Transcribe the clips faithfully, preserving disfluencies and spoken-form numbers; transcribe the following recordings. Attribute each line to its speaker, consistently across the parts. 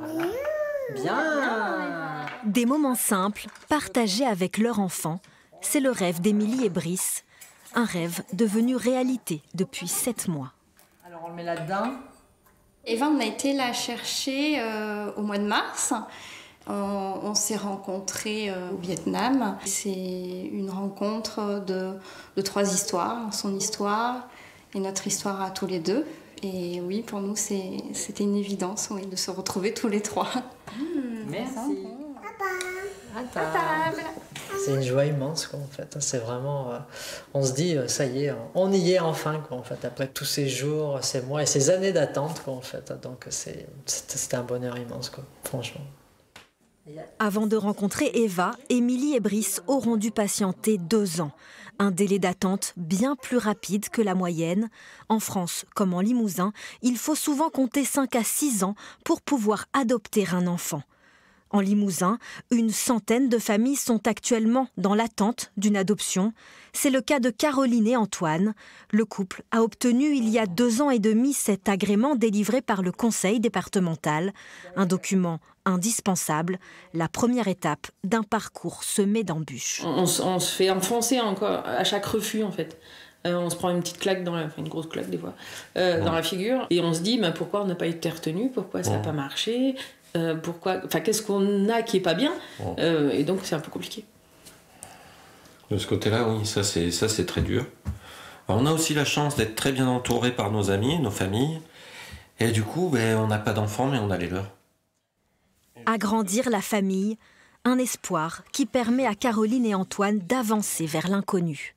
Speaker 1: Voilà. Bien.
Speaker 2: Des moments simples, partagés avec leur enfant, c'est le rêve d'Émilie et Brice. Un rêve devenu réalité depuis sept mois.
Speaker 1: Alors on le met là-dedans.
Speaker 3: Eva, on a été la chercher euh, au mois de mars. On, on s'est rencontrés euh, au Vietnam. C'est une rencontre de, de trois histoires. Son histoire et notre histoire à tous les deux. Et oui, pour nous, c'était une évidence oui, de se retrouver tous les trois.
Speaker 1: Mmh, merci.
Speaker 3: À table.
Speaker 4: C'est une joie immense, quoi, en fait. C'est vraiment... Euh, on se dit, ça y est, on y est enfin, quoi, en fait. Après tous ces jours, ces mois et ces années d'attente, quoi, en fait. Donc, c'est un bonheur immense, quoi, franchement.
Speaker 2: Avant de rencontrer Eva, Émilie et Brice auront dû patienter deux ans. Un délai d'attente bien plus rapide que la moyenne. En France, comme en Limousin, il faut souvent compter cinq à six ans pour pouvoir adopter un enfant. En Limousin, une centaine de familles sont actuellement dans l'attente d'une adoption. C'est le cas de Caroline et Antoine. Le couple a obtenu il y a deux ans et demi cet agrément délivré par le conseil départemental. Un document indispensable, la première étape d'un parcours semé d'embûches.
Speaker 5: On, on se fait enfoncer encore à chaque refus en fait. Euh, on se prend une petite claque, dans la, enfin une grosse claque des fois, euh, ouais. dans la figure. Et on se dit bah, pourquoi on n'a pas été retenu, pourquoi ça n'a ouais. pas marché. Euh, pourquoi, enfin, qu'est-ce qu'on a qui est pas bien, bon. euh, et donc c'est un peu compliqué.
Speaker 6: De ce côté-là, oui, ça c'est ça c'est très dur. Alors, on a aussi la chance d'être très bien entouré par nos amis, nos familles, et du coup, ben, on n'a pas d'enfants, mais on a les leurs.
Speaker 2: Agrandir la famille, un espoir qui permet à Caroline et Antoine d'avancer vers l'inconnu.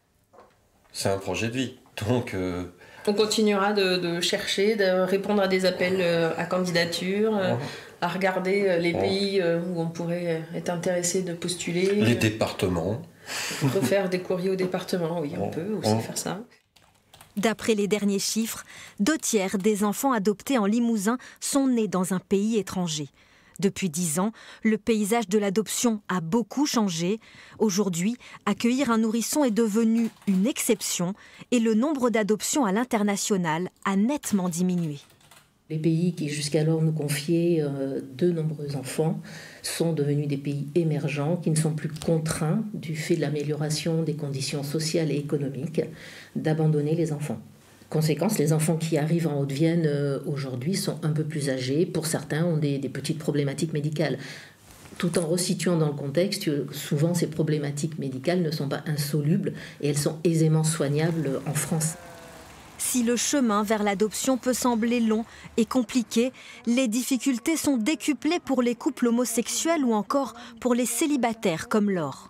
Speaker 6: C'est un projet de vie, donc. Euh...
Speaker 5: On continuera de, de chercher, de répondre à des appels à candidature, ouais. à regarder les ouais. pays où on pourrait être intéressé de postuler.
Speaker 6: Les départements.
Speaker 5: Refaire des courriers au département, oui, on ouais. peut aussi ouais. faire ça.
Speaker 2: D'après les derniers chiffres, deux tiers des enfants adoptés en Limousin sont nés dans un pays étranger. Depuis dix ans, le paysage de l'adoption a beaucoup changé. Aujourd'hui, accueillir un nourrisson est devenu une exception et le nombre d'adoptions à l'international a nettement diminué.
Speaker 7: Les pays qui jusqu'alors nous confiaient euh, de nombreux enfants sont devenus des pays émergents qui ne sont plus contraints, du fait de l'amélioration des conditions sociales et économiques, d'abandonner les enfants. Conséquence, les enfants qui arrivent en Haute-Vienne euh, aujourd'hui sont un peu plus âgés. Pour certains, ont des, des petites problématiques médicales. Tout en resituant dans le contexte, souvent ces problématiques médicales ne sont pas insolubles et elles sont aisément soignables en France.
Speaker 2: Si le chemin vers l'adoption peut sembler long et compliqué, les difficultés sont décuplées pour les couples homosexuels ou encore pour les célibataires comme Laure.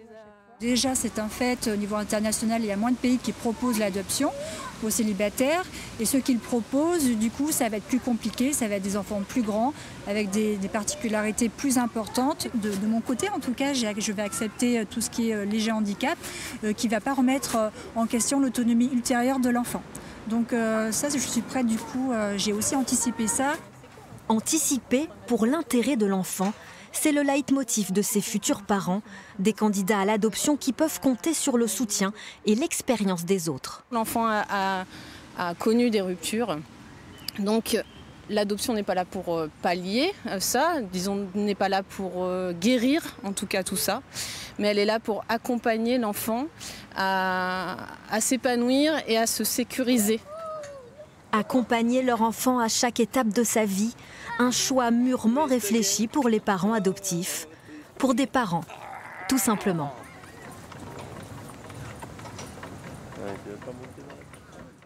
Speaker 8: Déjà, c'est un fait, au niveau international, il y a moins de pays qui proposent l'adoption aux célibataires. Et ceux qui le proposent, du coup, ça va être plus compliqué, ça va être des enfants plus grands, avec des, des particularités plus importantes. De, de mon côté, en tout cas, je vais accepter tout ce qui est léger handicap, euh, qui ne va pas remettre en question l'autonomie ultérieure de l'enfant. Donc euh, ça, je suis prête, du coup, euh, j'ai aussi anticipé ça.
Speaker 2: Anticiper pour l'intérêt de l'enfant, c'est le leitmotiv de ces futurs parents, des candidats à l'adoption qui peuvent compter sur le soutien et l'expérience des autres.
Speaker 9: L'enfant a, a, a connu des ruptures, donc l'adoption n'est pas là pour pallier ça, disons, n'est pas là pour guérir en tout cas tout ça, mais elle est là pour accompagner l'enfant à, à s'épanouir et à se sécuriser.
Speaker 2: Accompagner leur enfant à chaque étape de sa vie, un choix mûrement réfléchi pour les parents adoptifs, pour des parents, tout simplement.